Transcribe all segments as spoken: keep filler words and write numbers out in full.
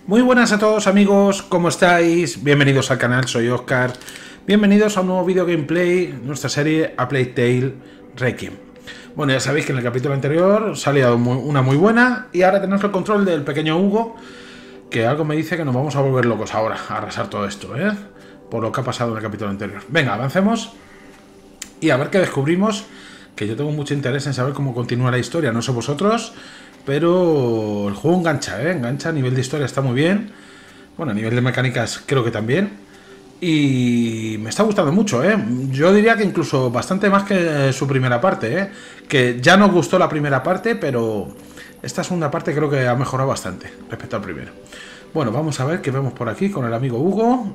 Muy buenas a todos amigos, ¿cómo estáis? Bienvenidos al canal, soy Oscar. Bienvenidos a un nuevo video gameplay, nuestra serie A Plague Tale Requiem. Bueno, ya sabéis que en el capítulo anterior se ha liado una muy buena y ahora tenemos el control del pequeño Hugo, que algo me dice que nos vamos a volver locos ahora, a arrasar todo esto, ¿eh? Por lo que ha pasado en el capítulo anterior. Venga, avancemos y a ver qué descubrimos, que yo tengo mucho interés en saber cómo continúa la historia, no sé vosotros, pero el juego engancha, ¿eh? Engancha, a nivel de historia está muy bien, bueno, a nivel de mecánicas creo que también, y me está gustando mucho, ¿eh? Yo diría que incluso bastante más que su primera parte, ¿eh? Que ya nos gustó la primera parte, pero esta segunda parte creo que ha mejorado bastante respecto al primero. Bueno, vamos a ver qué vemos por aquí con el amigo Hugo,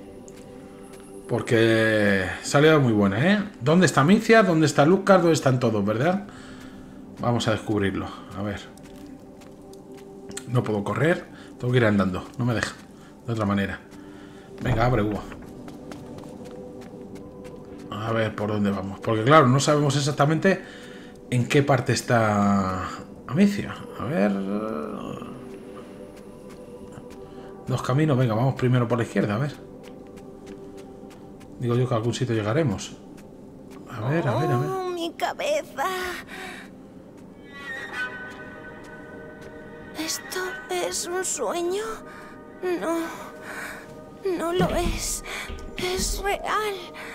porque salió muy buena, ¿eh? ¿Dónde está Micia? ¿Dónde está Lucas? ¿Dónde están todos, verdad? Vamos a descubrirlo, a ver. No puedo correr, tengo que ir andando, no me deja de otra manera. Venga, abre, Hugo. A ver por dónde vamos, porque claro, no sabemos exactamente en qué parte está Amicia. A ver... Dos caminos, venga, vamos primero por la izquierda, a ver. Digo yo que a algún sitio llegaremos. A ver, a ver, a ver. Oh, mi cabeza. ¿Esto es un sueño? No, no lo es. Es real.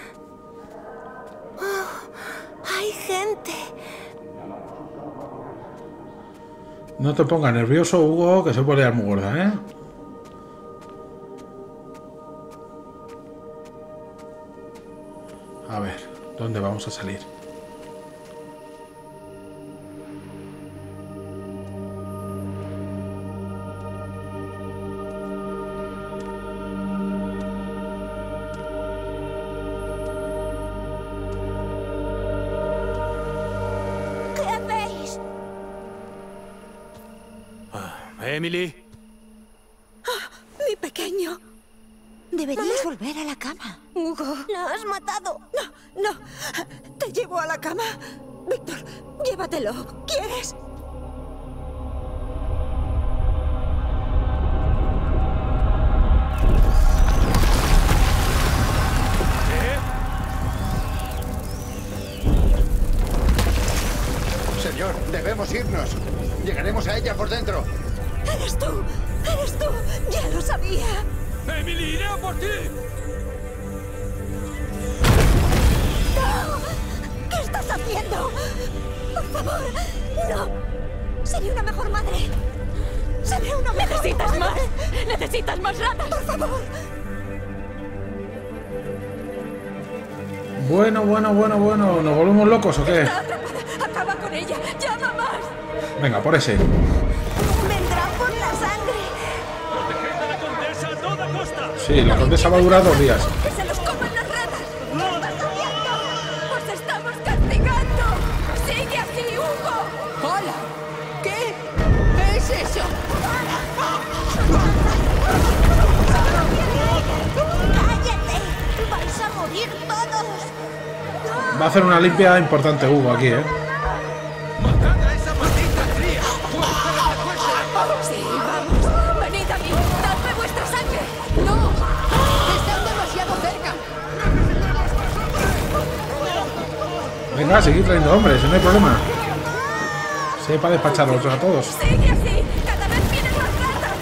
Oh, hay gente. No te pongas nervioso, Hugo, que se puede dar muy gorda, ¿eh? A ver, ¿dónde vamos a salir? ¿Qué hacéis? Emily. Oh, mi pequeño. Deberías volver a la cama. Hugo, la has matado. No, no. Te llevo a la cama. Víctor, llévatelo. ¿Quieres? Señor, debemos irnos. Llegaremos a ella por dentro. Eres tú. Eres tú. Ya lo sabía. Emily, iré a por ti. ¡No! ¿Qué estás haciendo? Por favor, no. Seré una mejor madre. Seré una mejor ¿Necesitas madre. más? ¿Necesitas más ratas? Por favor. Bueno, bueno, bueno, bueno. ¿Nos volvemos locos o qué? Está atrapada. Acaba con ella. Llama más. Venga, por ese. Vendrá por la sangre. Proteged a la condesa a toda costa. Sí, la condesa va a durar dos días. ¡Que se los coman las ratas! ¿Qué estás haciendo? ¡Os estamos castigando! ¡Sigue así, Hugo! ¡Hola! ¿Qué es eso? ¡Cállate! ¡Vais a morir todos! Va a hacer una limpia importante Hugo aquí, ¿eh? ¡Matad a esa maldita cría! Sí, vamos. Venid a mí. Dadme vuestra sangre. ¡No! ¡Están demasiado cerca! Venga, seguid trayendo hombres, no hay problema. Sí, para despacharlos a todos. Sigue así. Cada vez vienen más ratas.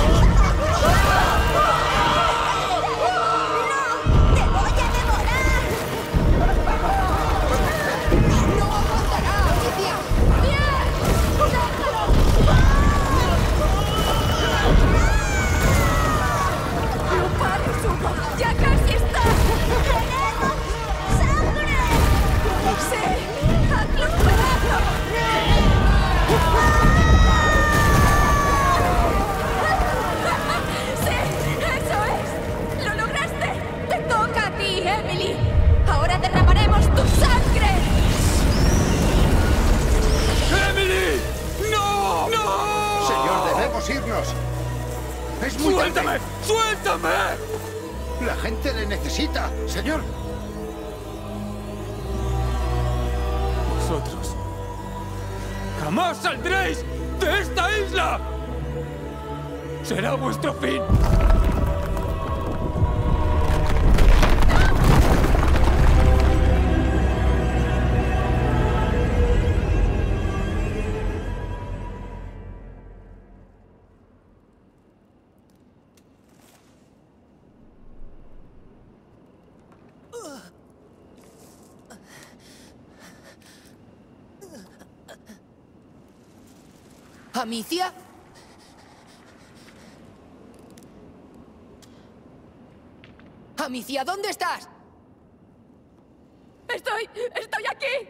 ¡Te voy a devorar! ¡No aguantará, Alicia! ¡No pares, Hugo! ¡Ya casi está! ¡Queremos sangre! ¡Sí! ¡Hazlo un pedazo! ¡Sí! ¡Eso es! ¡Lo lograste! ¡Te toca a ti, Emily! ¡Ahora derramaremos tu sangre! ¡Emily! ¡No! ¡No! Señor, debemos irnos. Es muy tarde. ¡Suéltame! ¡Suéltame! La gente le necesita. Señor. Vosotros jamás saldréis de esta isla. será vuestro fin. ¿Amicia? Amicia, ¿dónde estás? Estoy... estoy aquí.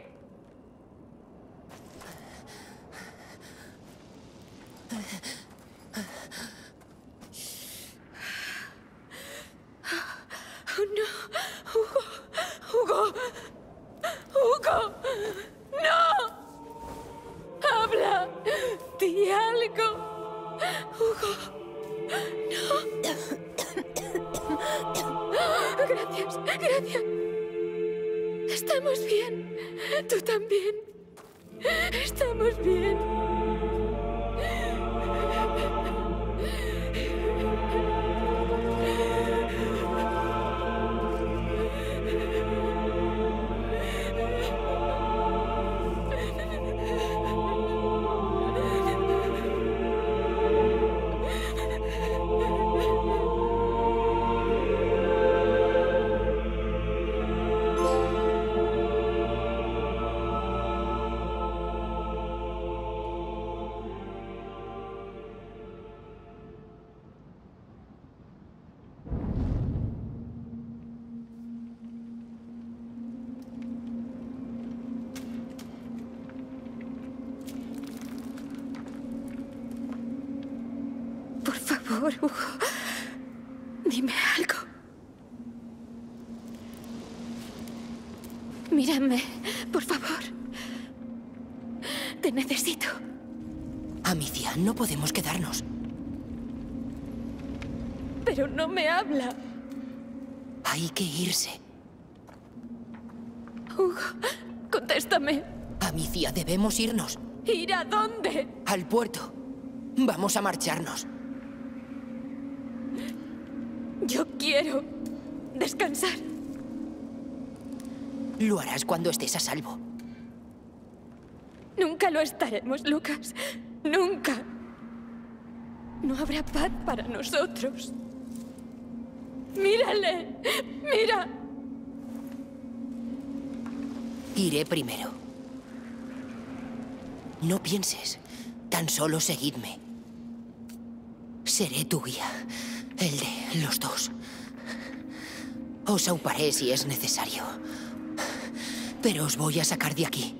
Oh, no. Hugo. Hugo. Hugo. No. Habla. Di algo. Hugo. No. Gracias. Gracias. Estamos bien. Tú también. Estamos bien. Por favor, Hugo. Dime algo. Mírame, por favor. Te necesito. Amicia, no podemos quedarnos. Pero no me habla. Hay que irse. Hugo, contéstame. Amicia, debemos irnos. ¿Ir a dónde? Al puerto. Vamos a marcharnos. Yo quiero descansar. Lo harás cuando estés a salvo. Nunca lo estaremos, Lucas. Nunca. No habrá paz para nosotros. Mírale. Mira. Iré primero. No pienses. Tan solo seguidme. Seré tu guía. El de los dos. Os auparé si es necesario. Pero os voy a sacar de aquí.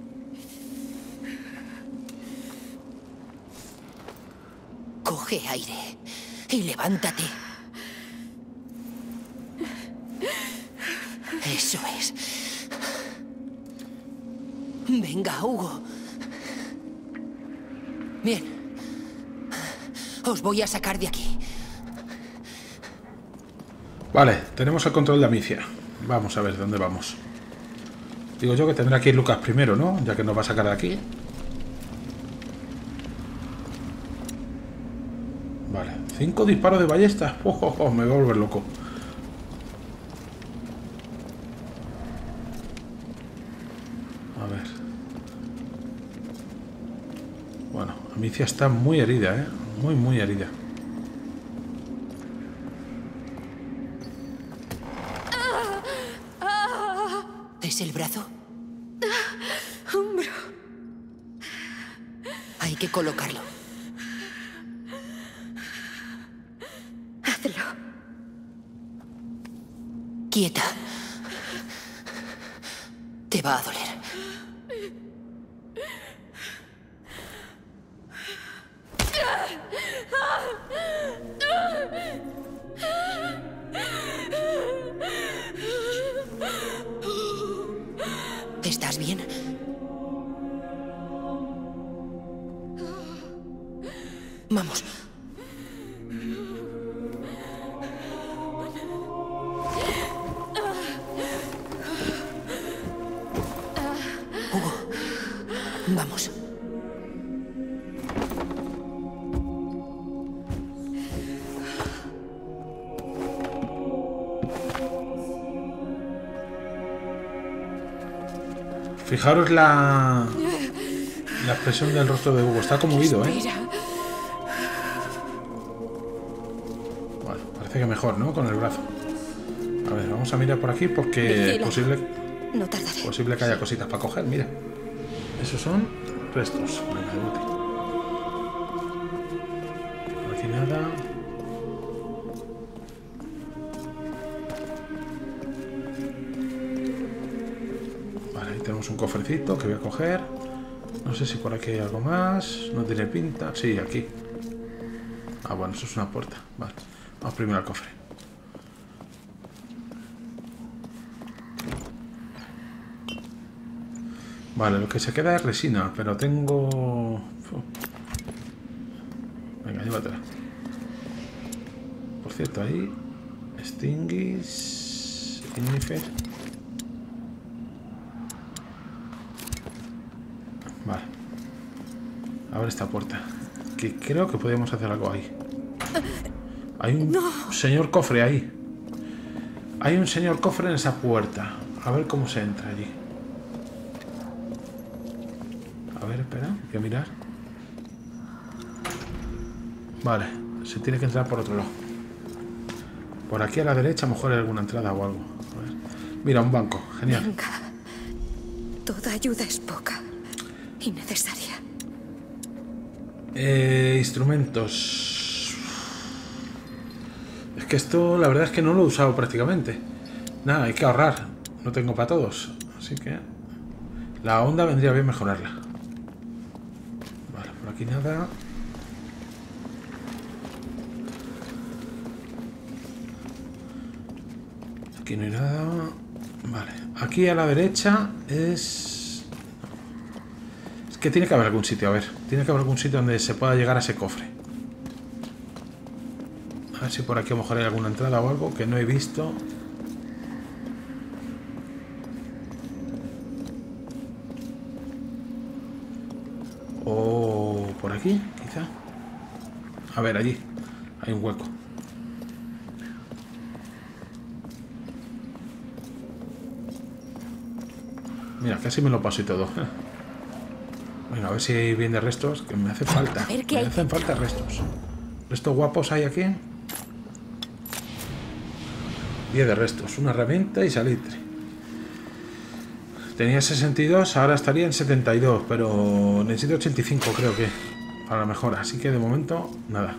Coge aire y levántate. Eso es. Venga, Hugo. Bien. Os voy a sacar de aquí. Vale, tenemos el control de Amicia. Vamos a ver dónde vamos. Digo yo que tendrá que ir Lucas primero, ¿no? Ya que nos va a sacar de aquí. Vale, cinco disparos de ballesta. Oh, oh, oh, me voy a volver loco. A ver. Bueno, Amicia está muy herida, ¿eh? Muy, muy herida. ¿Es el brazo? Hombro. Hay que colocarlo. Hazlo. Quieta. Te va a doler. ¿Estás bien? Vamos. Hugo, vamos. Fijaros la... La expresión del rostro de Hugo. Está conmovido, ¿eh? Bueno, parece que mejor, ¿no? Con el brazo. A ver, vamos a mirar por aquí porque es posible... No tardaré. Posible que haya cositas para coger, mira. Esos son restos. Venga, de bote. Por aquí nada. Vale, ahí tenemos un cofrecito que voy a coger. No sé si por aquí hay algo más. No tiene pinta. Sí, aquí. Ah, bueno, eso es una puerta. Vale, vamos primero al cofre. Vale, lo que se queda es resina, pero tengo... Uf. Venga, llévatela. Por cierto, ahí... Stingis... Ignifer... Vale. Abre esta puerta. Que creo que podemos hacer algo ahí. Hay un no. señor cofre ahí. Hay un señor cofre en esa puerta. A ver cómo se entra allí. A ver, espera, voy a mirar. Vale, se tiene que entrar por otro lado. Por aquí a la derecha, a lo mejor hay alguna entrada o algo. A ver. Mira, un banco, genial. Venga. Toda ayuda es poca. Innecesaria. Eh, instrumentos. Es que esto, la verdad es que no lo he usado prácticamente. Nada, hay que ahorrar. No tengo para todos. Así que la onda vendría bien mejorarla. Vale, por aquí nada. Aquí no hay nada. Vale, aquí a la derecha es... Es que tiene que haber algún sitio, a ver. Tiene que haber algún sitio donde se pueda llegar a ese cofre. A ver si por aquí a lo mejor hay alguna entrada o algo que no he visto. O por aquí, quizá. A ver, allí. Hay un hueco. Mira, casi me lo paso y todo. Venga, a ver si hay bien de restos, que me hace falta. Me hay. hacen falta restos. Restos guapos hay aquí. diez de restos, una herramienta y salitre. Tenía sesenta y dos, ahora estaría en setenta y dos, pero necesito ochenta y cinco creo que para la mejora, así que de momento nada.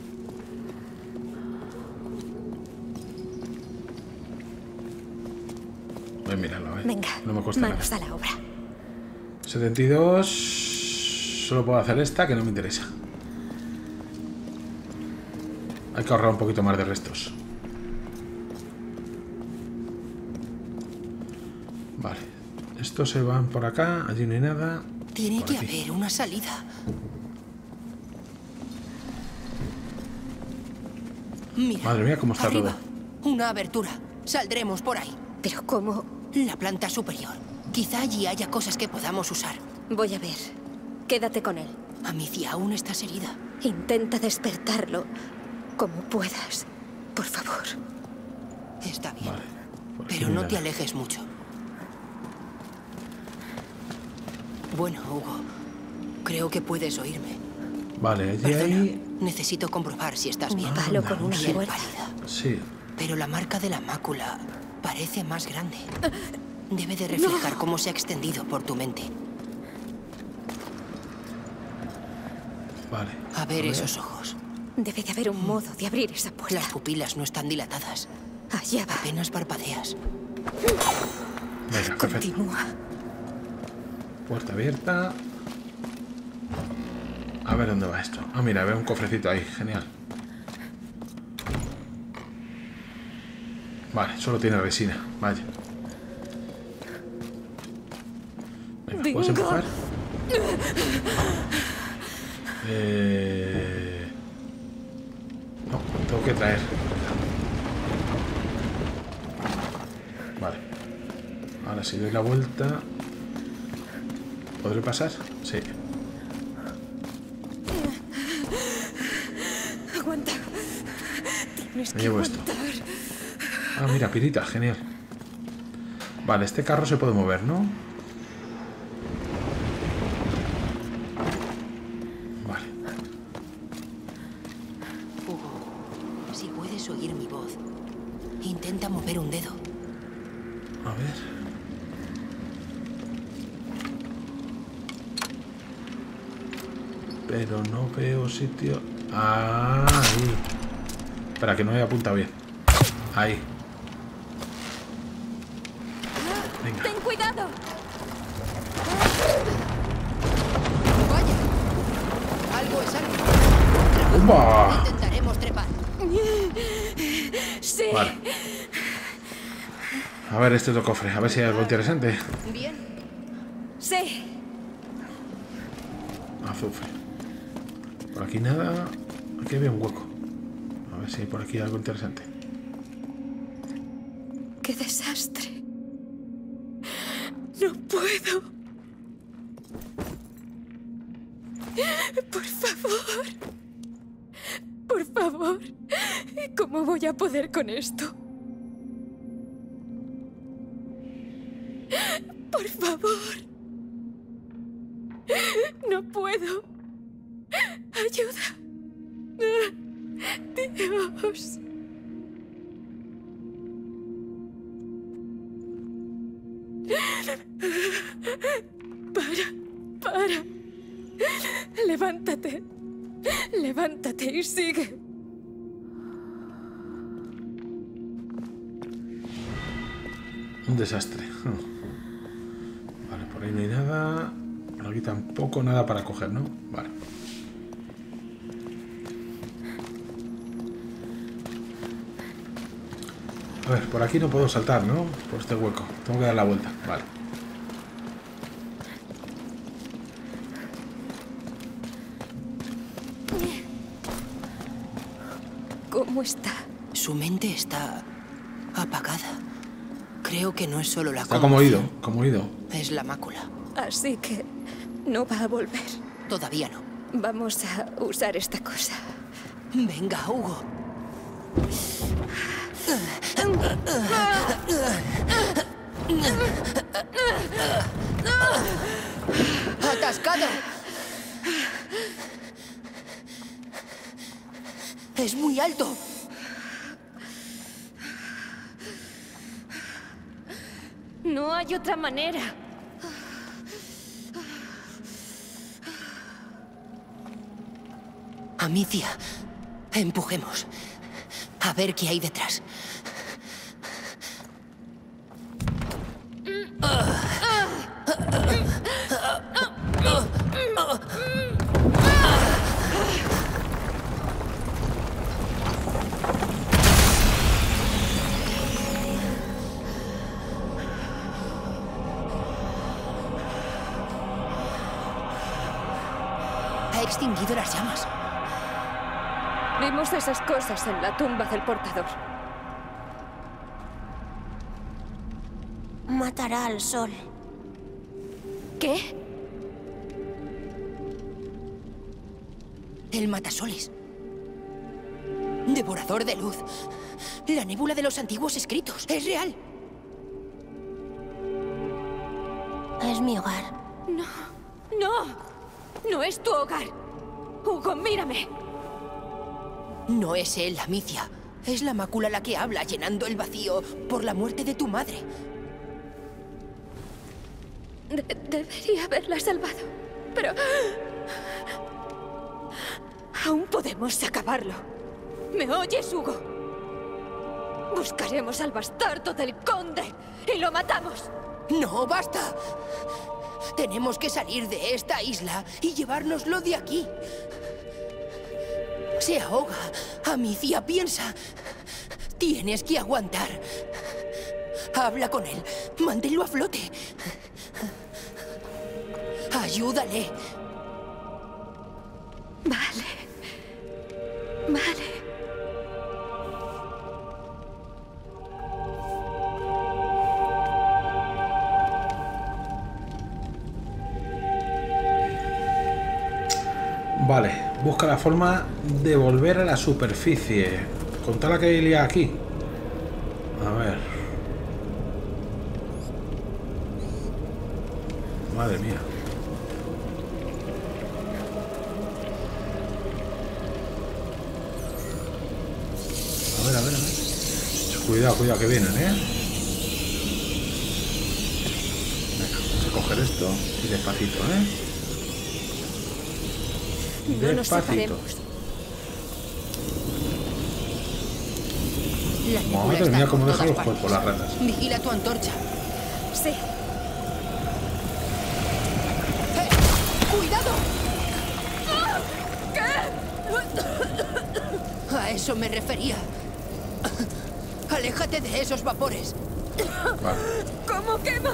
Voy a mirarlo, ¿eh? Venga, no me cuesta manos nada. a la obra. setenta y dos, solo puedo hacer esta que no me interesa. Hay que ahorrar un poquito más de restos. Vale, estos se van por acá, allí no hay nada. Tiene Por que aquí. haber una salida. Mira, Madre mía, cómo está arriba, todo. una abertura. Saldremos por ahí. Pero ¿cómo? La planta superior. Quizá allí haya cosas que podamos usar. Voy a ver. Quédate con él. Amicia, aún estás herida. Intenta despertarlo como puedas. Por favor. Está bien. Vale, por aquí Pero hay no nada. te alejes mucho. Bueno, Hugo, creo que puedes oírme. Vale, allí Perdona, hay... necesito comprobar si estás Un bien. palo con una Piel fuerza. pálida. Sí, Pero la marca de la mácula parece más grande. Debe de reflejar cómo se ha extendido por tu mente. vale. A ver esos ojos. Debe de haber un modo de abrir esa puerta. Las pupilas no están dilatadas. Allá va. Apenas parpadeas. Venga, perfecto. Continúa. Puerta abierta. A ver dónde va esto. Ah, mira, veo un cofrecito ahí, genial. Vale, solo tiene resina, vaya. Venga, ¿puedes Venga. empujar? Eh... No, tengo que traer. Vale. Ahora si doy la vuelta... ¿Podré pasar? Sí. Aguanta. Tienes Me que llevo esto. aguantar. Ah, mira, pirita, genial. Vale, este carro se puede mover, ¿no? puedes oír mi voz, intenta mover un dedo. A ver. Pero no veo sitio. Ah, ahí. Espera, que no me he apuntado bien. Ahí. Venga. ¡Ten cuidado! Vaya. Algo es algo. ¡Upa! Intentaremos trepar. Sí. Vale. A ver, este es el cofre. A ver si hay algo interesante. Bien. Sí. Azufre. Por aquí nada. Aquí había un hueco. A ver si hay por aquí algo interesante. ¡Qué desastre! No puedo. Por favor. Por favor. ¿Cómo voy a poder con esto? Por favor. No puedo. Ayuda. Dios. Para, para. Levántate. Levántate y sigue. Un desastre. Vale, por ahí no hay nada. Por aquí tampoco nada para coger, ¿no? Vale. A ver, por aquí no puedo saltar, ¿no? Por este hueco. Tengo que dar la vuelta. Vale. ¿Cómo está? Su mente está apagada. Creo que no es solo la Está como ido, conmoción, como ido. es la mácula. Así que no va a volver. Todavía no. Vamos a usar esta cosa. Venga, Hugo. ¡Atascado! Es muy alto. No hay otra manera. Amicia, empujemos. A ver qué hay detrás. Ha extinguido las llamas. Vimos esas cosas en la tumba del portador. Matará al sol. ¿Qué? El matasoles. Devorador de luz. La nébula de los antiguos escritos. Es real. Es mi hogar. No, no. No es tu hogar. Hugo, mírame. No es él, Amicia. Es la mácula la que habla, llenando el vacío por la muerte de tu madre. De- debería haberla salvado. Pero... aún podemos acabarlo. ¿Me oyes, Hugo? Buscaremos al bastardo del conde y lo matamos. ¡No, basta! Tenemos que salir de esta isla y llevárnoslo de aquí. Se ahoga. Amicia, piensa. Tienes que aguantar. Habla con él. Manténlo a flote. Ayúdale. Vale. Vale. Vale, busca la forma de volver a la superficie. Con toda la que hay liada aquí. A ver. Madre mía. A ver, a ver. Cuidado, cuidado, que vienen, ¿eh? Venga, vamos a coger esto y despacito, ¿eh? No nos Despacito. separemos. La nébula Madre está mía, por cómo dejan todas los cuerpos partes. las ratas. Vigila tu antorcha. Sí. ¡Eh! ¡Cuidado! A eso me refería. Aléjate de esos vapores. Vale. ¿Cómo quema?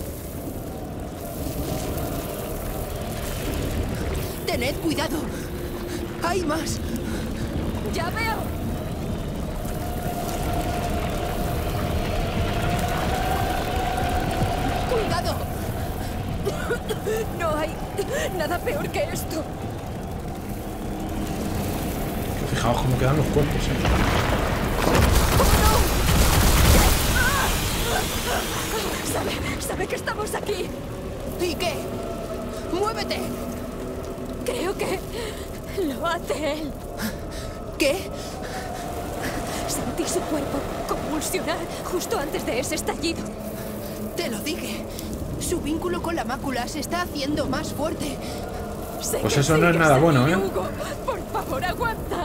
Tened cuidado. Hay más. Ya veo. ¡Cuidado! No hay nada peor que esto. Fijaos cómo quedan los cuerpos, ¿eh? Sabe, sabe que estamos aquí. ¿Y qué? ¡Muévete! Creo que lo hace él. ¿Qué? Sentí su cuerpo convulsionar justo antes de ese estallido. Te lo dije. Su vínculo con la mácula se está haciendo más fuerte. Sé Pues que eso no es sigues nada ahí, bueno, ¿eh? Hugo, por favor, aguanta.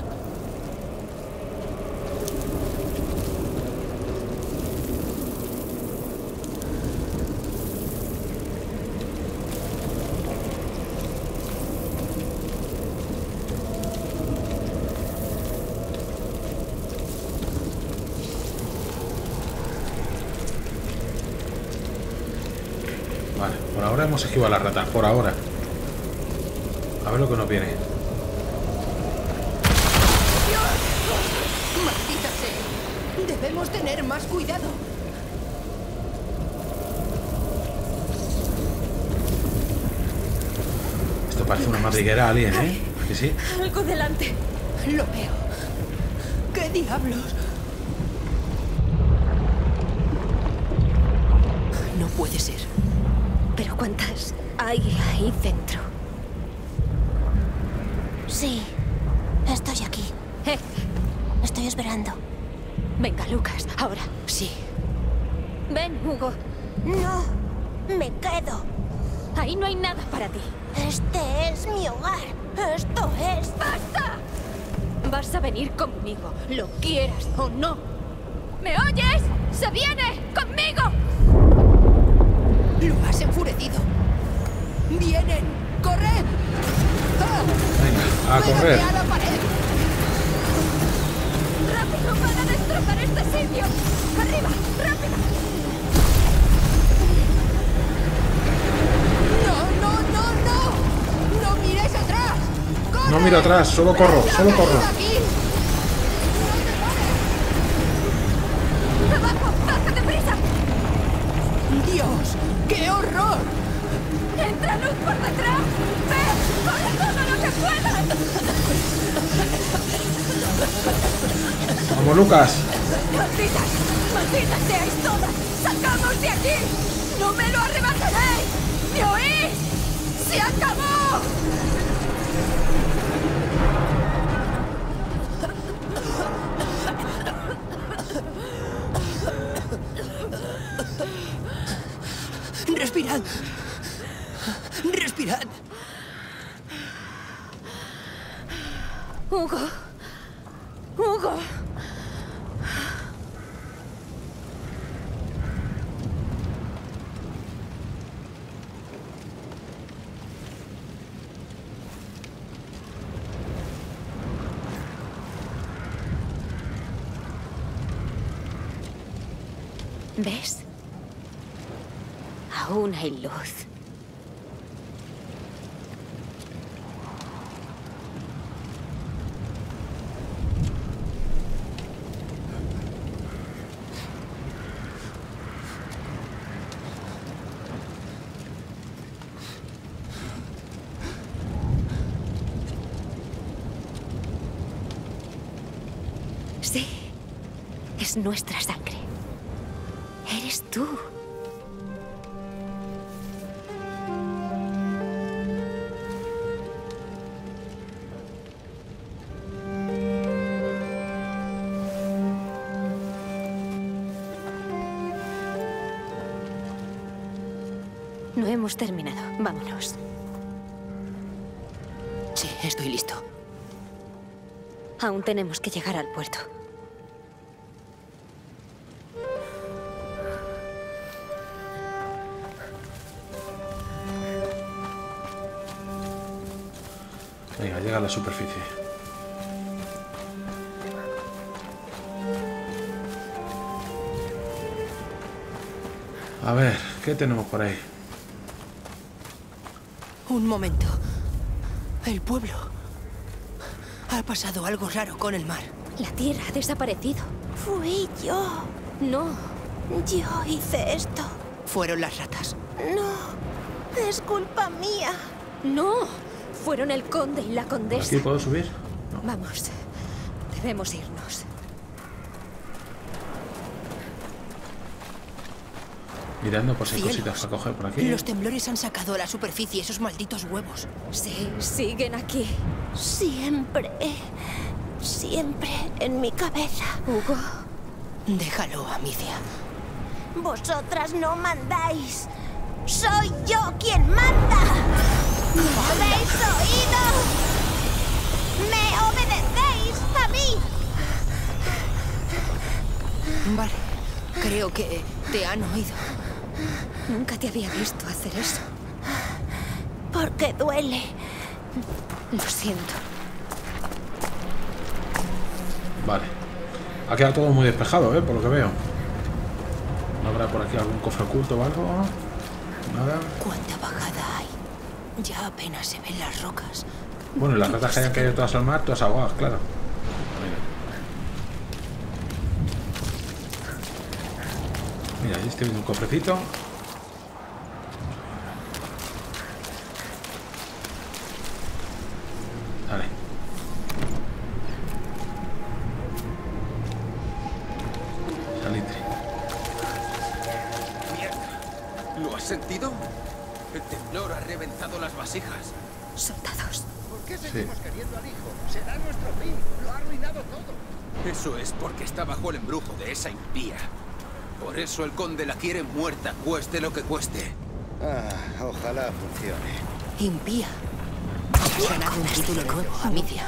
Vale, por ahora hemos esquivado a las ratas, por ahora. A ver lo que nos viene. ¡Maldita sea! Debemos tener más cuidado. Esto parece una madriguera alien, ¿eh? ¿A que sí? Algo delante. Lo veo. ¿Qué diablos? No puede ser. ¿Pero cuántas hay ahí dentro? Sí, estoy aquí. Eh, Estoy esperando. venga, Lucas, ahora. Sí. Ven, Hugo. No, me quedo. Ahí no hay nada para ti. Este es mi hogar. Esto es... ¡Basta! Vas a venir conmigo, lo quieras o no. ¿Me oyes? ¡Se viene conmigo! Lo has enfurecido. ¡Vienen! ¡Corred! ¡Ah! Venga, a ¡Pégate correr. a la pared! ¡Rápido! ¡Van a destrozar este sitio! ¡Arriba! ¡Rápido! ¡No, no, no, no! ¡No mires atrás! ¡Corre! No miro atrás, solo corro, ¡Ven, solo saca corro. de aquí! ¡Abajo! ¡Baja deprisa! ¡Dios! ¡Qué horror! ¡Entra luz por detrás! ¡Ve! ¡Corre todo lo que puedas! Vamos, Lucas. ¡Malditas! ¡Malditas seáis todas! ¡Sacamos de aquí! ¡No me lo arrebataréis! ¿Me oís? ¡Se acabó! ¡Respirad! ¡Respirad! Hugo. Hugo. ¿Ves? Aún hay luz. Sí, es nuestra sangre. Eres tú. hemos terminado. Vámonos. Sí, estoy listo. Aún tenemos que llegar al puerto. Venga, llega a la superficie. A ver, ¿qué tenemos por ahí? Un momento. El pueblo. Ha pasado algo raro con el mar. La tierra ha desaparecido. Fui yo. No. Yo hice esto. Fueron las ratas. No. Es culpa mía. No. Fueron el conde y la condesa. ¿Aquí puedo subir? No. Vamos. Debemos irnos. Mirando por si hay Cielos. cositas para coger por aquí. Los temblores han sacado a la superficie esos malditos huevos. Sí, siguen aquí. Siempre. Siempre en mi cabeza. Hugo. Déjalo, Amicia. Vosotras no mandáis. Soy yo quien manda. ¿Me habéis oído? ¿Me obedecéis a mí? Vale. Creo que te han oído. Nunca te había visto hacer eso. Porque duele. Lo siento. Vale. Ha quedado todo muy despejado, ¿eh? Por lo que veo. ¿No habrá por aquí algún cofre oculto o algo? Nada. ¿Cuánta bajada hay? Ya apenas se ven las rocas. Bueno, y las ratas que hayan caído todas al mar, todas ahogadas, claro. Mira, ahí estoy viendo un cofrecito. Vale. Salitre. Mierda. ¿Lo has sentido? El temblor ha reventado las vasijas. Soldados. ¿Por qué seguimos queriendo al hijo? Será nuestro fin. Lo ha arruinado todo. Eso es porque está bajo el embrujo de esa impía. Por eso el conde la quiere muerta, cueste lo que cueste. Ah, ojalá funcione. Impía. Has ganado un título nuevo, Amicia.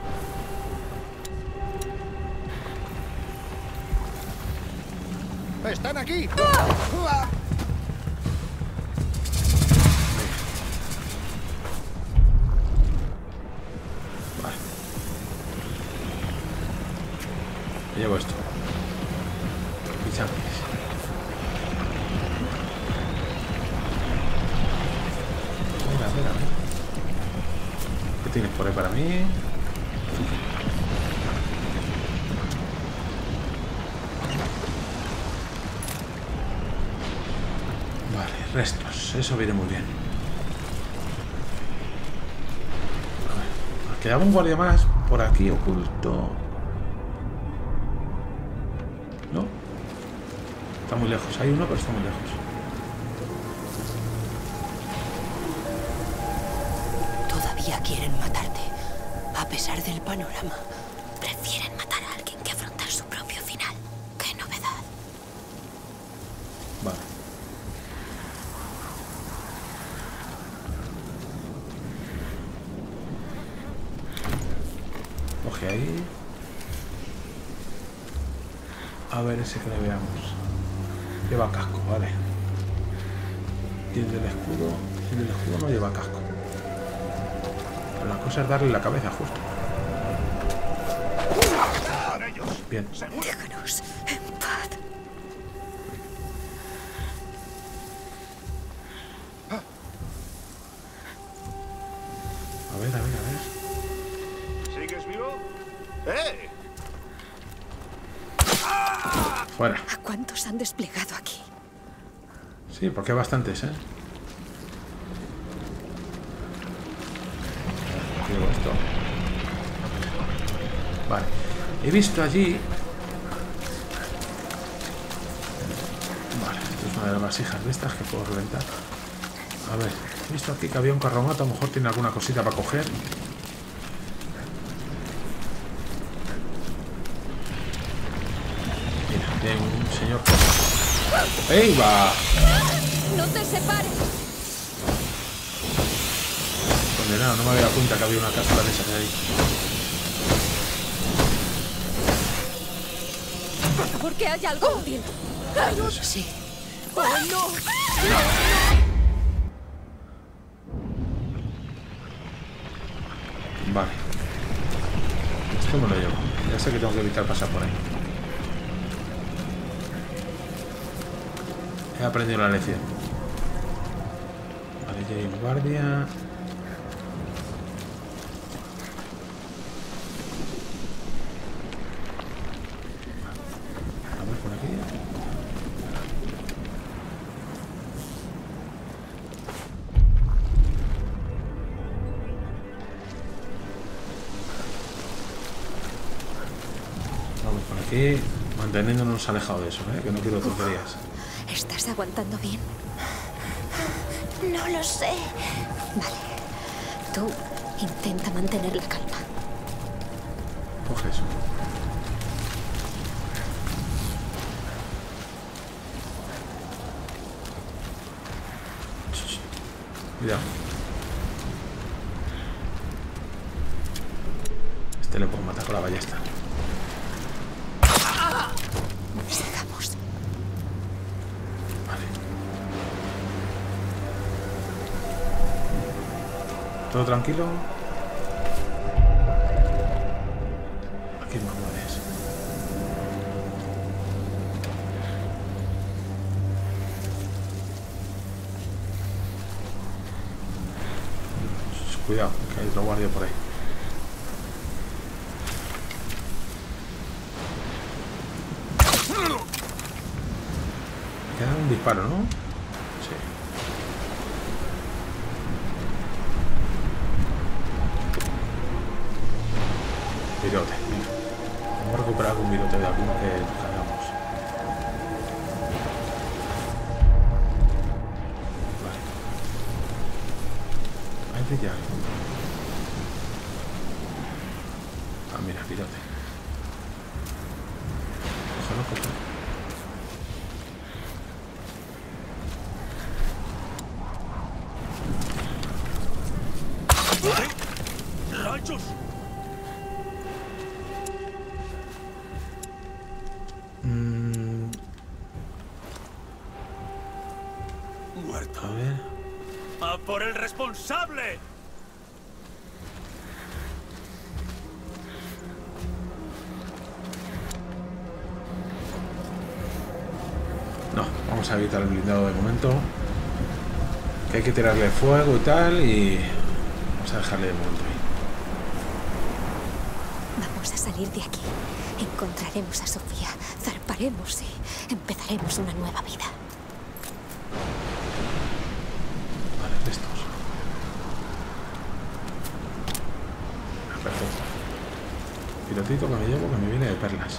¡Están aquí! ¡Ah! Vale. Me llevo esto. Pichantes. Mira, mira, mira. ¿Qué tienes por ahí para mí? Vale, restos. Eso viene muy bien. A ver, quedaba un guardia más por aquí oculto. ¿No? Está muy lejos. Hay uno, pero está muy lejos. Todavía quieren matarte, a pesar del panorama. Prefieren matar a alguien que afrontar su propio final. ¡Qué novedad! Vale. Coge ahí. A ver ese que le veamos. Lleva casco, vale. Y el del escudo. El del escudo no lleva casco. Pero la cosa es darle la cabeza justo. Bien. Déjanos en paz. A ver, a ver, a ver. ¿Sigues vivo? ¡Eh! Fuera. ¿A cuántos han desplegado aquí? Sí, porque hay bastantes, ¿eh? Llevo esto. Vale. He visto allí... Vale, esto es una de las vasijas de estas que puedo reventar. A ver, he visto aquí que había un carromato, a lo mejor tiene alguna cosita para coger. Mira, tiene un señor... ¡Ey, va! ¡No te separes! Condenado, no me había dado cuenta que había una cápsula de esas ahí. Por favor, que haya algo útil. Sí. ¡Oh, no! Vale. Esto me lo llevo. Ya sé que tengo que evitar pasar por ahí. He aprendido la lección. Vale, ya hay un guardia. A ver, por aquí. Vamos por aquí, manteniéndonos alejados de eso, ¿eh? Que no quiero tonterías. ¿Estás aguantando bien? No lo sé. Vale. Tú intenta mantener la calma. Coge eso. Cuidado. Este le puedo matar con la ballesta. Sigamos. Vale. ¿Todo tranquilo? Aquí más mueres. Cuidado, que hay otro guardia por ahí. Queda un disparo, ¿no? Sí. Virote, venga. Vamos a recuperar algún virote de alguno que nos cargamos. Vale. Ahí brilla algo. Ah, mira, virote. Cógelo, cógelo. ¡Rayos! Mm, Muerto. a ver. ¡A por el responsable! No, vamos a evitar el blindado de momento. Que hay que tirarle fuego y tal y vamos a dejarle de momento ahí. Vamos a salir de aquí. Encontraremos a Sofía, zarparemos y empezaremos una nueva vida. Vale, estos. Perfecto. Pilotito que me llevo que me viene de perlas.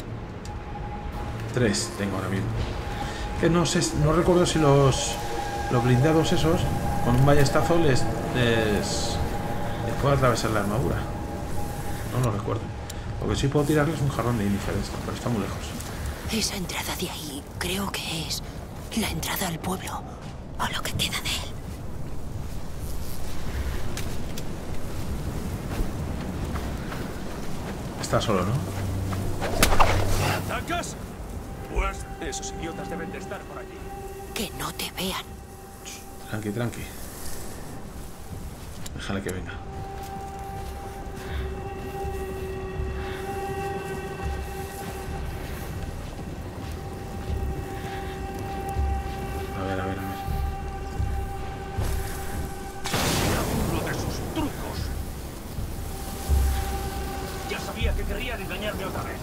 Tres tengo ahora mismo. Que no sé, no recuerdo si los los blindados esos con un ballestazo les, les, les puedo atravesar la armadura. No lo recuerdo. Lo que sí puedo tirarles un jarrón de índice de esto, pero está muy lejos. Esa entrada de ahí creo que es la entrada al pueblo, o lo que queda de él. Está solo, ¿no? ¿Atacas? Pues esos idiotas deben de estar por allí. Que no te vean. Tranqui, tranqui. Déjale que venga. A ver, a ver, a ver. Era uno de sus trucos. Ya sabía que querrían engañarme otra vez.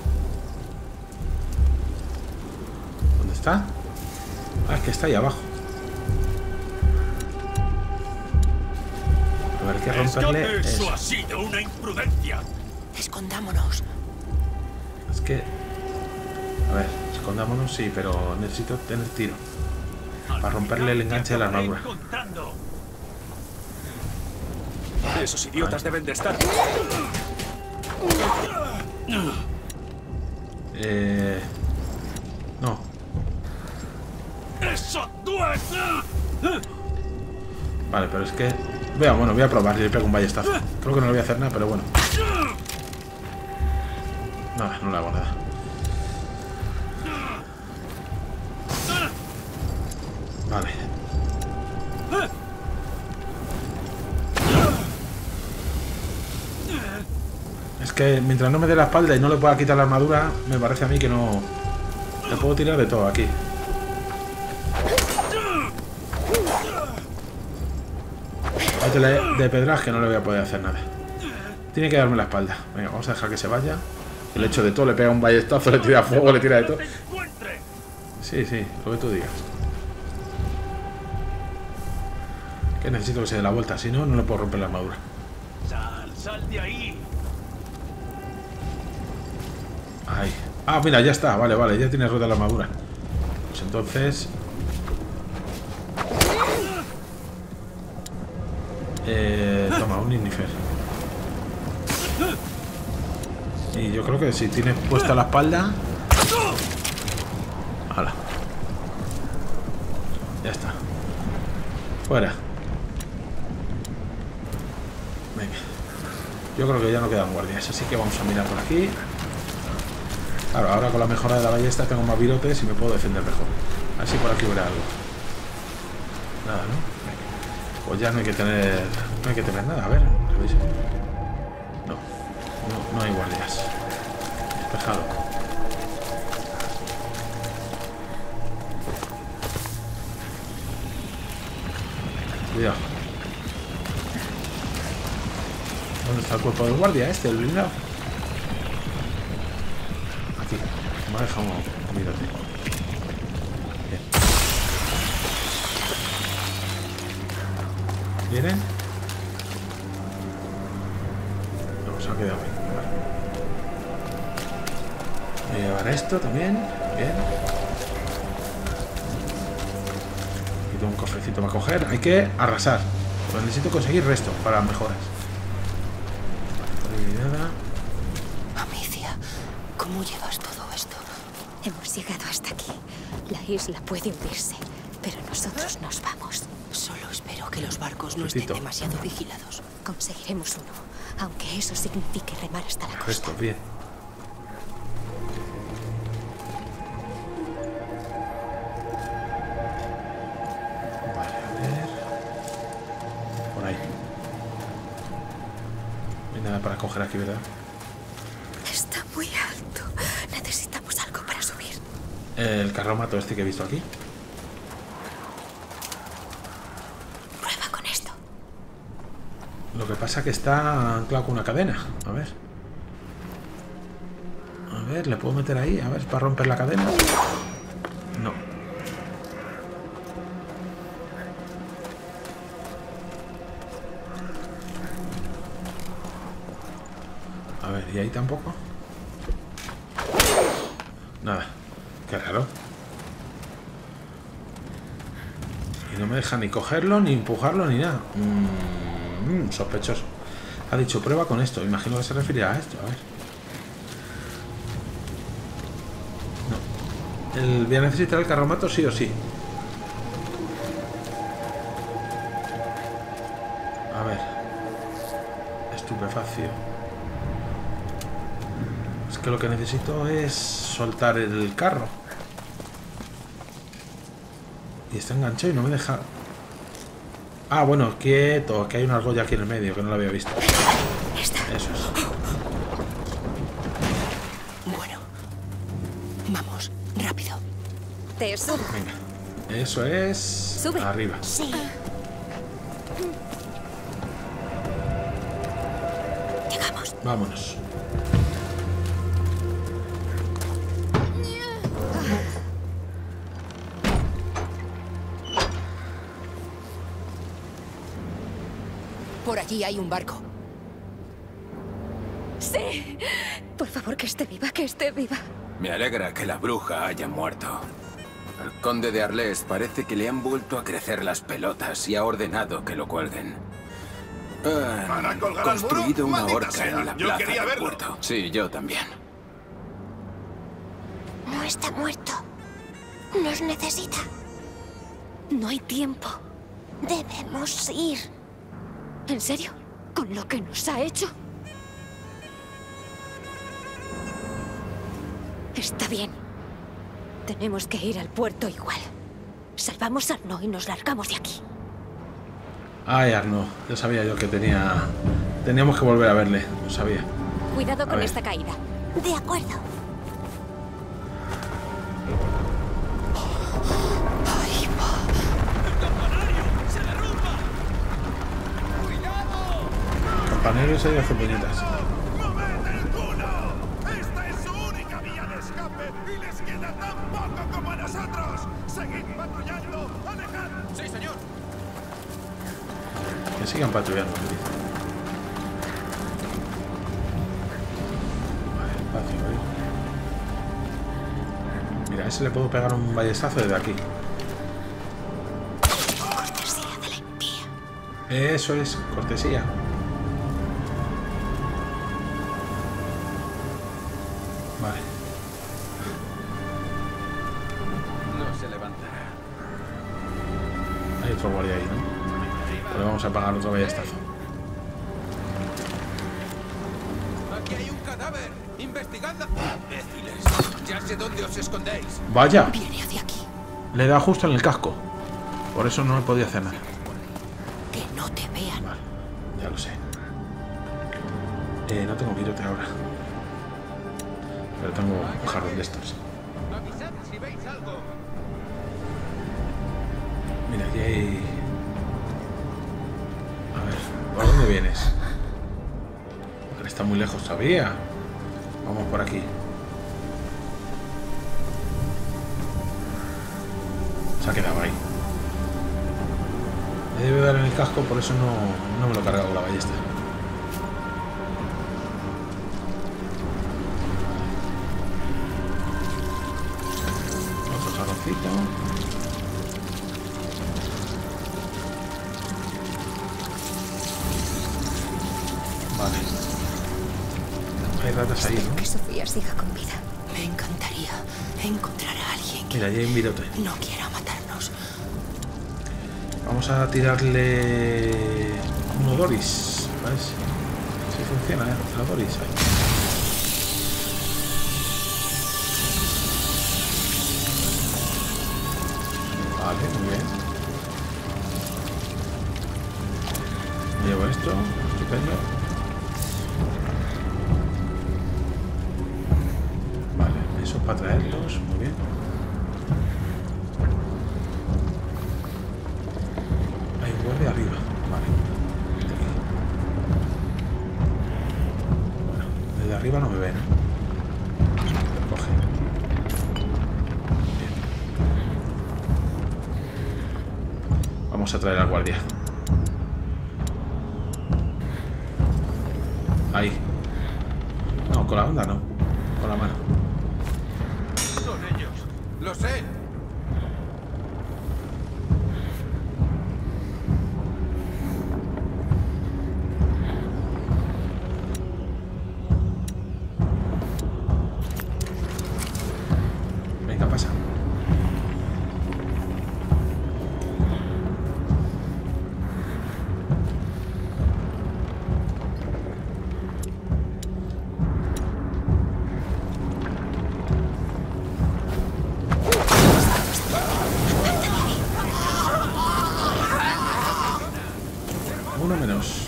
¿Dónde está? Ah, es que está ahí abajo. A ver, hay que romperle Eso eso. ha sido una imprudencia. Escondámonos. Es que... A ver, escondámonos, sí, pero necesito tener tiro. Para romperle el enganche de la armadura. Encontrando. Esos idiotas Ahí. deben de estar. Eh... No. ¡Eso duele! Vale, pero es que... Voy a, bueno, voy a probar y le pego un ballestazo. Creo que no le voy a hacer nada, pero bueno. Nada, no le hago nada. Vale. Es que mientras no me dé la espalda y no le pueda quitar la armadura, me parece a mí que no... Le puedo tirar de todo aquí. Este de pedraje no le voy a poder hacer nada. Tiene que darme la espalda. Venga, vamos a dejar que se vaya. El hecho de todo, le pega un ballestazo, le tira fuego, le tira de todo. Sí, sí, lo que tú digas. Que necesito que se dé la vuelta, si no, no le puedo romper la armadura. Sal, sal de ahí. Ahí. Ah, mira, ya está, vale, vale, ya tiene rota la armadura. Pues entonces... Eh, toma, un Ignifer. Y yo creo que si tiene puesta la espalda... ¡Hala! Ya está. Fuera. Venga. Yo creo que ya no quedan guardias, así que vamos a mirar por aquí. Claro, ahora con la mejora de la ballesta tengo más virotes y me puedo defender mejor. Así por aquí hubiera algo. Nada, ¿no? Venga. Pues ya no hay que tener... No hay que tener nada, a ver. No. No, no hay guardias. Despejado. Cuidado. ¿Dónde está el cuerpo del guardia este, el blindado? Aquí. Me ha dejado un virote. Bien. ¿Vienen? No, se ha quedado bien. Vale. Voy a llevar esto también. Bien. Quito un cofrecito para coger. Hay que arrasar. Pues necesito conseguir resto para mejoras. Nada. Amicia, ¿cómo llevas todo esto? Hemos llegado hasta aquí. La isla puede hundirse, pero nosotros nos vamos. Solo espero que los barcos no Petito. estén demasiado vigilados. Conseguiremos uno, aunque eso signifique remar hasta la costa. Resto, bien. Vale, a ver. Por ahí. No hay nada para coger aquí, ¿verdad? Está muy alto. Necesitamos algo para subir. El carromato este que he visto aquí. Prueba con esto. Lo que pasa es que está anclado con una cadena. A ver. A ver, ¿le puedo meter ahí? A ver, para romper la cadena. No. A ver, ¿y ahí tampoco? Nada. Qué raro. Y no me deja ni cogerlo, ni empujarlo, ni nada. Mm, sospechoso. Ha dicho prueba con esto. Imagino que se referirá a esto. A ver. No. El, voy a necesitar el carromato sí o sí. A ver. Estupefacio. Es que lo que necesito es soltar el carro. Y está enganchado y no me deja... Ah, bueno, quieto, que hay una argolla aquí en el medio, que no lo había visto. Esta. Eso es. Bueno, vamos, rápido. Te subo. Venga. Eso es... Sube. Arriba. Sí. Llegamos. Vámonos. Por allí hay un barco. Sí. Por favor, que esté viva, que esté viva. Me alegra que la bruja haya muerto. Al conde de Arles parece que le han vuelto a crecer las pelotas y ha ordenado que lo cuelguen. Han ¿Para colgar al muro? construido una Maldita horca sea, en la yo plaza quería del verlo. puerto. Sí, yo también. No está muerto. Nos necesita. No hay tiempo. Debemos ir. ¿En serio? ¿Con lo que nos ha hecho? Está bien. Tenemos que ir al puerto igual. Salvamos a Arnaud y nos largamos de aquí. Ay, Arnaud. Ya sabía yo que tenía... Teníamos que volver a verle. Lo sabía. Cuidado con ver. esta caída. De acuerdo. Ahí va. El campanero se hace puñetas. ¡Moved el culo! ¡Esta es su única vía de escape y les queda tan poco como a nosotros! ¡Seguid patrullando! ¡Alejad! ¡Sí, señor! Que sigan patrullando, me dice. Vale, espacio, ¿eh? Mira, a ese le puedo pegar un ballestazo desde aquí. Cortesía de la impía. Eso es, cortesía. Vale. No se levantará. Hay otro guardia ahí, ¿no? Pero vamos a pagar otro ballestazo. ¡Aquí hay un cadáver! ¡Investigadla! ¡Imbéciles! ¡Ya sé dónde os escondéis! ¡Vaya! Viene hacia aquí. Le da justo en el casco. Por eso no he podido hacer nada. Que no te vean. Vale, ya lo sé. Eh, no tengo virote ahora. Pero tengo un jarrón de estos. ¡Avisad si veis algo! Mira, aquí hay... A ver, ¿por dónde vienes? Porque está muy lejos todavía. Vamos por aquí. Se ha quedado ahí. Me debe dar en el casco, por eso no, no me lo he cargado con la ballesta. Otro jarroncito. Vale. Hay ratas ahí, Espero ¿no? que Sofía siga con vida. Me encantaría encontrar a alguien que Mira, ahí hay un virote. no quiera matarnos. Vamos a tirarle un Odoris. A ver si, si funciona, ¿eh? El Odoris ahí. Vale, muy bien. Llevo esto, estupendo. Vale, eso es para traerlos, muy bien. Hay un guardia arriba, vale. Desde aquí. Bueno, desde arriba no me ven. Pero coge. Bien. Vamos a traer al guardia. Ahí. No, con la onda no. Con la mano. ¡Son ellos! ¡Lo sé! Venga, pasa. Uno menos.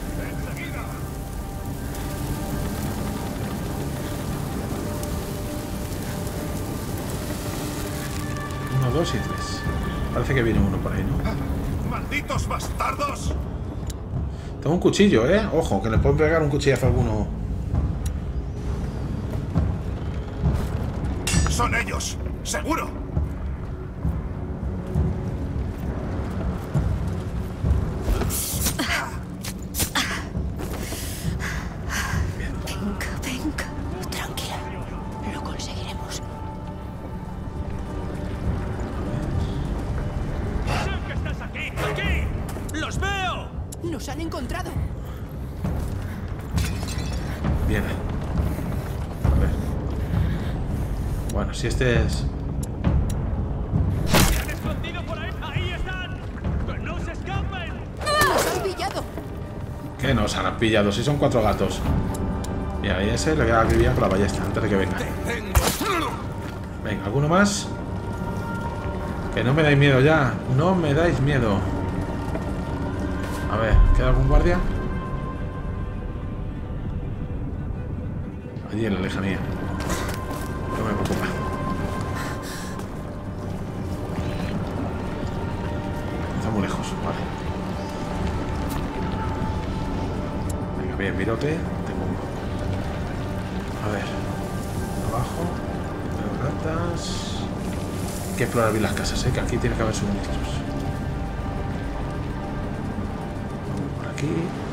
Uno, dos y tres. Parece que viene uno por ahí, ¿no? ¡Malditos bastardos! Tengo un cuchillo, ¿eh? Ojo, que le pueden pegar un cuchillazo a alguno. ¡Son ellos! ¡Seguro! Venga, venga. Tranquila. Lo conseguiremos. ¡Sé que estás aquí! ¡Aquí! ¡Los veo! ¡Nos han encontrado! Viene. A ver. Bueno, si este es... ¡Se han escondido por ahí! ¡Ahí están! ¡Que no se escapen! ¡Nos han pillado! Que nos han pillado, si son cuatro gatos. Y ahí ese le voy a acribillar con la ballesta antes de que venga. Venga, ¿alguno más? Que no me dais miedo ya. No me dais miedo. A ver, ¿queda algún guardia? Allí en la lejanía. No me preocupa. Está muy lejos, vale. Venga, bien, virote. Tengo uno. A ver. Abajo. Veo ratas. Hay que explorar bien las casas, ¿eh? Que aquí tiene que haber suministros. Vamos por aquí.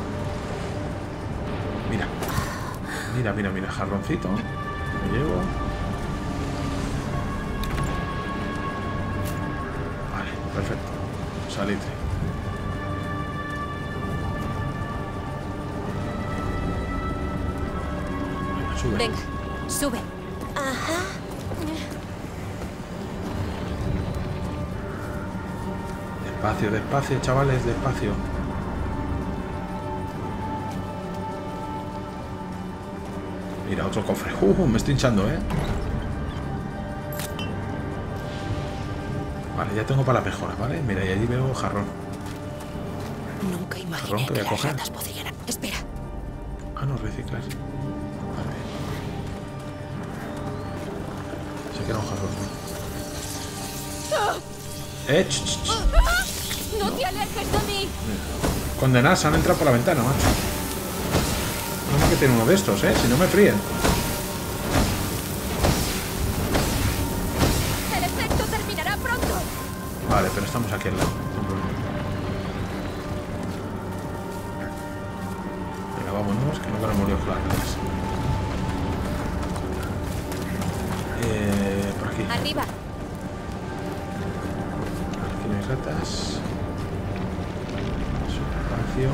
Mira. Mira, mira, mira. Jarroncito. Lo llevo. Vale, perfecto. Salitre. Venga, sube. Venga, sube. Ajá. Despacio, despacio, chavales, despacio. Mira, otro cofre. Uh, me estoy hinchando, ¿eh? Vale, ya tengo para la mejora, ¿vale? Mira, y allí veo jarrón. Nunca Jarrón imaginé que que voy a las coger. ratas podrían... Espera. Ah, no, reciclar. Vale. Sé que era un jarrón, ¿no? Eh, ch, ch, ch. ¡No te alejes de mí! Condenados, han entrado por la ventana, macho. No más que tiene uno de estos, ¿eh? Si no me fríen. ¡El efecto terminará pronto! Vale, pero estamos aquí al lado. Sin problema. Venga, vámonos, que no queremos líos con las ratas. Eh, por aquí. ¡Arriba! Aquí no hay ratas. Espacio.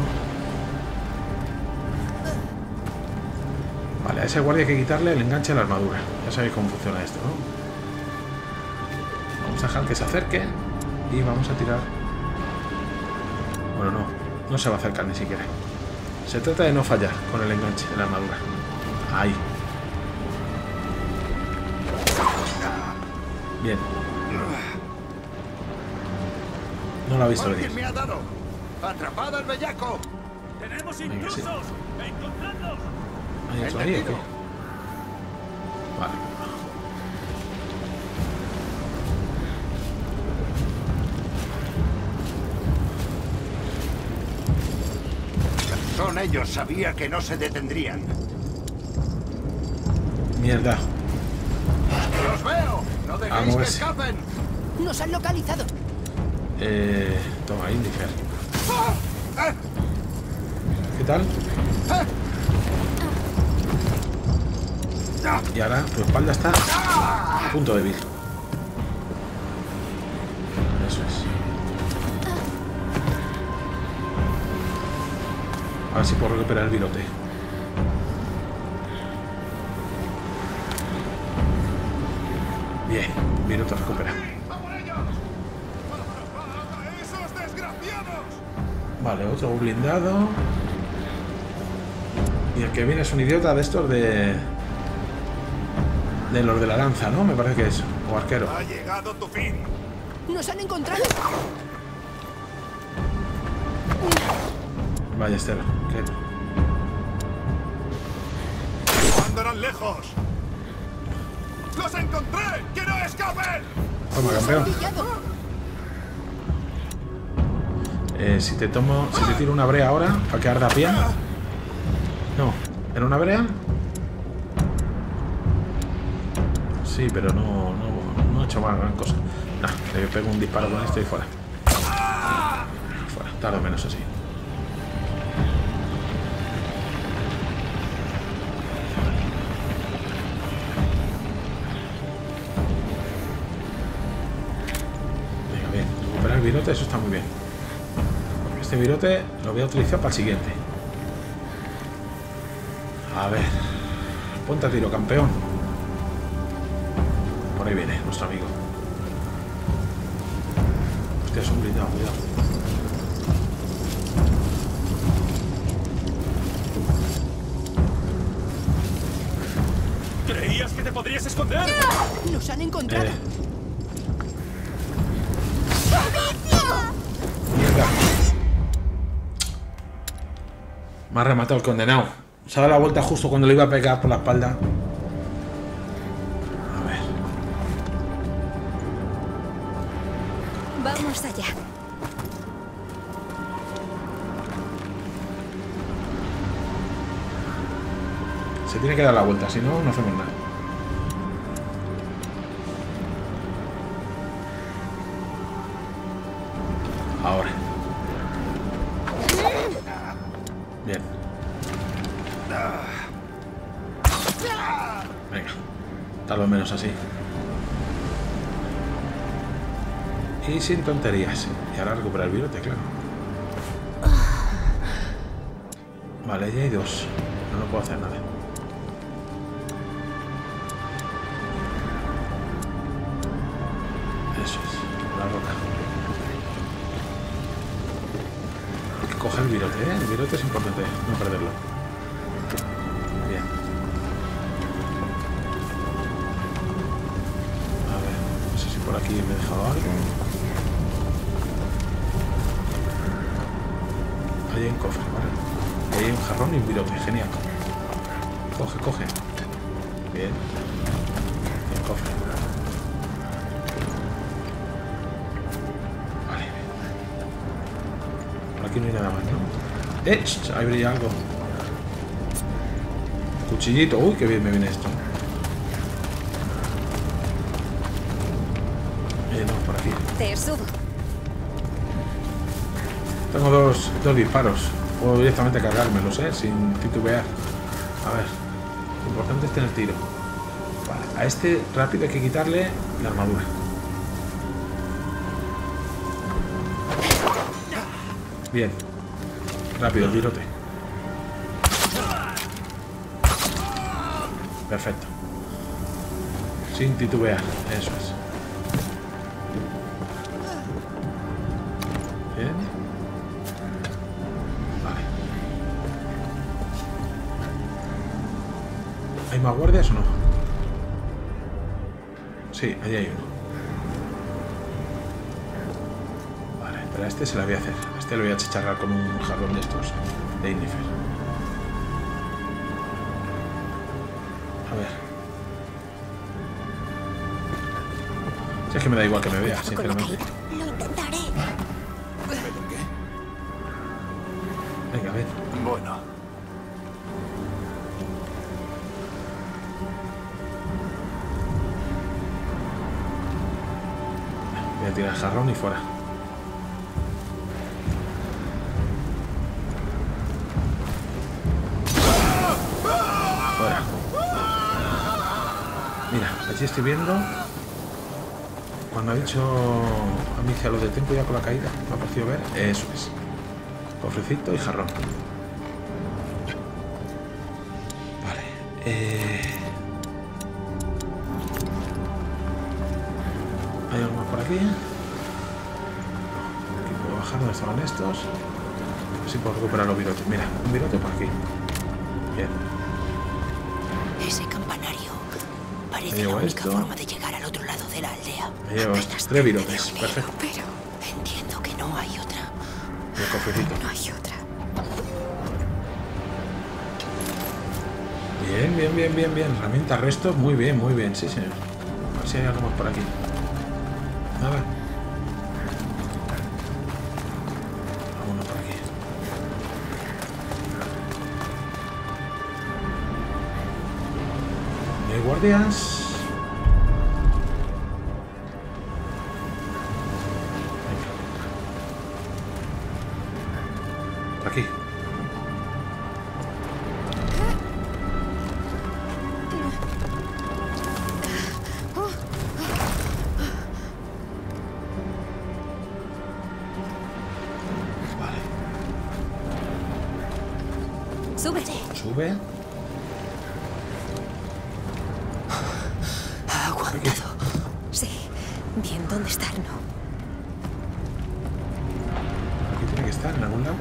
Vale, a ese guardia hay que quitarle el enganche a la armadura. Ya sabéis cómo funciona esto, ¿no? Vamos a dejar que se acerque y vamos a tirar. Bueno, no, no se va a acercar ni siquiera. Se trata de no fallar con el enganche en la armadura. Ahí. Bien. No lo ha visto venir. ¡Alguien me ha dado! ¡Atrapada al bellaco! ¡Tenemos Venga, intrusos! sí. ¡Encontradlos! ¿Hay otro ahí o qué? Vale. Son ellos, sabía que no se detendrían. Mierda. ¡Los veo! ¡No dejéis Vamos a que ver si- escapen! Nos han localizado. Eh, toma, índice. ¿Qué tal? Y ahora tu espalda está a punto débil. Eso es. A ver si puedo recuperar el virote. Bien, virote recupera. ¡Esos desgraciados! Vale, otro blindado. Y el que viene es un idiota de estos de... De los de la lanza, ¿no? Me parece que es. O arquero. ¡Ha llegado tu fin! Nos han encontrado. Vaya, Estela. ¿Qué? ¡No andarán lejos! ¡Los encontré! ¡Que no escapen! Toma, campeón. Pillado. Eh, si te tomo... Si te tiro una brea ahora, para que arda a pie. No. ¿Era una brea? Sí, pero no, no, no he hecho más gran cosa. Nah, le pego un disparo con esto y fuera. Fuera, tardo menos así. Venga, bien. Recuperar el virote, eso está muy bien. Porque este virote lo voy a utilizar para el siguiente. A ver. Ponte a tiro, campeón. Por ahí viene nuestro amigo. Hostia, es un blindado, cuidado. podrías esconder? Nos han encontrado. Eh. Mierda. Me ha rematado el condenado. Se ha dado la vuelta justo cuando le iba a pegar por la espalda. A ver. Vamos allá. Se tiene que dar la vuelta, si no, no hacemos nada. Ahora. Bien. Venga. Tal vez menos así. Y sin tonterías. Y ahora recuperar el virote, claro. Vale, ya hay dos. No, no puedo hacer nada. Eso es. La roca. Hay que coger el virote, ¿eh? El virote es importante, no perderlo. Bien. A ver, no sé si por aquí me he dejado algo. Ahí hay un cofre, ¿vale? Ahí hay un jarrón y un virote, genial. Coge, coge. Bien. Y el cofre. Vale. Por aquí no hay nada más, ¿no? ¡Eh! Ahí brilla algo. Cuchillito. Uy, qué bien me viene esto. Eh, no, por aquí. Te subo. Tengo dos, dos disparos. Puedo directamente cargármelos, ¿eh? Sin titubear. A ver. Lo importante es tener tiro. Vale. A este rápido hay que quitarle la armadura. Bien. Rápido, el virote. Perfecto. Sin titubear. Eso es. Bien. Vale. ¿Hay más guardias o no? Sí, ahí hay uno. Vale, pero a este se la voy a hacer. A este lo voy a chicharrar con un jarrón de estos de Yennefer. A ver. Si es que me da igual que me vea, sinceramente. Lo intentaré. ¿Pero qué? Venga, ven. Bueno. Voy a tirar el jarrón y fuera. Fuera. Mira, allí estoy viendo. Cuando ha dicho Amicia lo de ten cuidado con la caída, me ha parecido ver. Eso es. Cofrecito y jarrón. Vale. Eh... ¿Hay algo más por aquí? Aquí puedo bajar donde estaban estos. Así puedo recuperar los virotes. Mira, un virote por aquí. Bien. Ese campanario Me parece llevo la única esto. forma de llegar al otro lado de la aldea. Me llevo Apenas estos tres virotes. te veo, Perfecto. Pero entiendo que no hay otra. El cofrecito. No hay otra. Bien, bien, bien, bien, bien. Herramienta, resto. Muy bien, muy bien. Sí, señor. A ver si hay algo más por aquí. Nada. Alguno por aquí. ¿No hay guardias? Venga. Aquí. Vale. Súbete. Sube. Ha aguantado. Sí. Bien, ¿dónde está Arno? Aquí tiene que estar, en algún lado.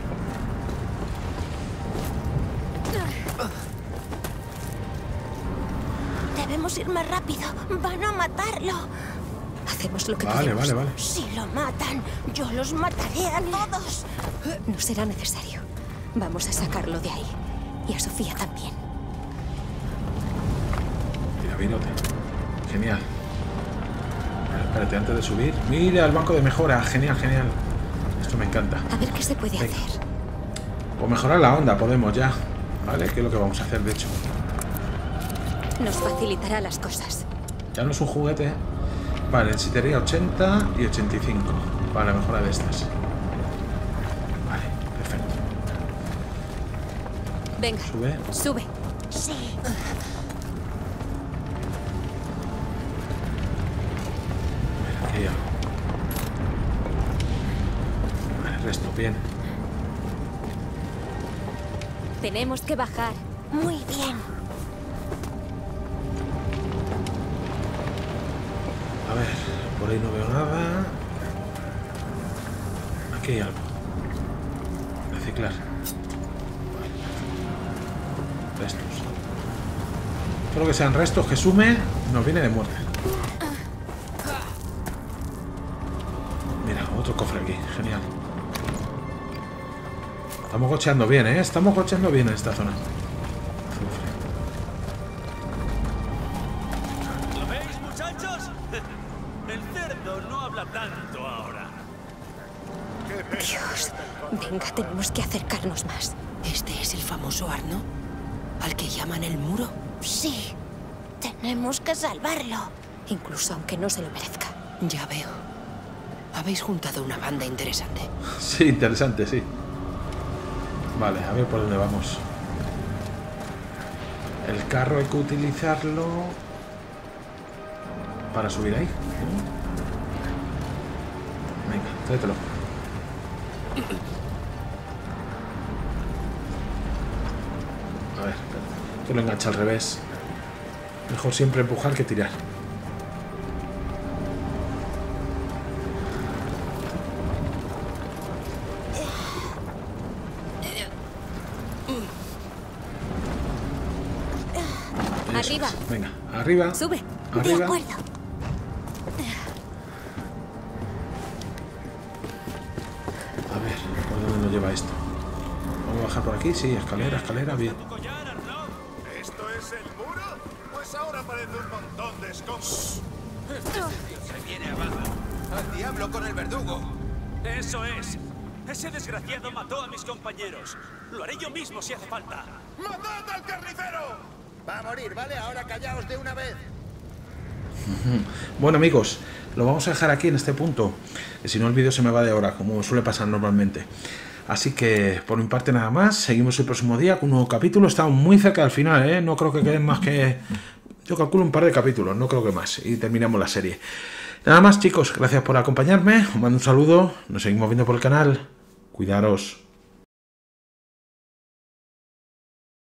Debemos Debemos ir más rápido. Van a matarlo. Hacemos lo que Vale, podemos. vale, vale. Si lo matan, yo los mataré a todos. No será necesario. Vamos a sacarlo de ahí. Y a Sofía también. Mira, virote. Genial. Vale, espérate, antes de subir. Mira el banco de mejora. Genial, genial. Esto me encanta. A ver qué se puede Venga. hacer. Pues mejorar la onda, podemos ya. Vale, ¿qué es lo que vamos a hacer, de hecho? Nos facilitará las cosas. Ya no es un juguete, ¿eh? Vale, necesitaría ochenta y ochenta y cinco. Vale, mejora de estas. Vale, perfecto. Venga, Sube. sube. Sí. Aquí ya. Vale, el resto, bien. Tenemos que bajar. Muy bien. A ver, por ahí no veo nada. Aquí hay algo. Reciclar. Vale. Restos. Todo lo que sean restos que sume nos viene de muerte. Mira, otro cofre aquí. Genial. Estamos gocheando bien, ¿eh? Estamos gocheando bien en esta zona. Azufre. ¿Lo veis, muchachos? El cerdo no habla tanto ahora. Dios. Venga, tenemos que acercarnos más. ¿Este es el famoso Arno? ¿Al que llaman el muro? Sí. Tenemos que salvarlo. Incluso aunque no se lo merezca. Ya veo. Habéis juntado una banda interesante. Sí, interesante, sí. Vale, a ver por dónde vamos. El carro hay que utilizarlo para subir ahí. Venga, tráetelo. A ver, que lo engancha al revés. Mejor siempre empujar que tirar. Eso Arriba. es. Venga, arriba. Sube. De Arriba. acuerdo. A ver, ¿por dónde nos lleva esto? Vamos a bajar por aquí, sí, escalera, escalera, bien. Collar, Arnaud. ¿Esto es el muro? Pues ahora parece un montón de escombros. Se viene abajo. Al diablo con el verdugo. Eso es. Ese desgraciado mató a mis compañeros. Lo haré yo mismo si hace falta. ¡Matad al carnicero! Va a morir, ¿vale? Ahora callaos de una vez. Bueno, amigos, lo vamos a dejar aquí en este punto, que si no el vídeo se me va de hora, como suele pasar normalmente. Así que, por mi parte nada más, seguimos el próximo día con un nuevo capítulo. Estamos muy cerca del final, ¿eh? No creo que queden más que... Yo calculo un par de capítulos, no creo que más, y terminamos la serie. Nada más, chicos, gracias por acompañarme, os mando un saludo, nos seguimos viendo por el canal, cuidaros.